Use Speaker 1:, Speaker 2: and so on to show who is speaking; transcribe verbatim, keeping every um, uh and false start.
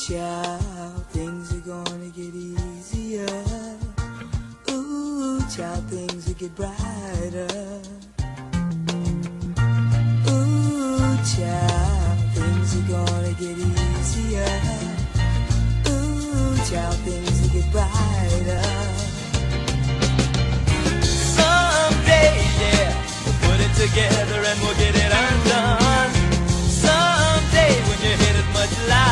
Speaker 1: child, things are gonna get easier. Ooh, child, things will get brighter. Ooh, child, things are gonna get easier. Ooh, child, things will get brighter. Someday, yeah, we'll put it together and we'll get it undone. Someday when your head is much lighter.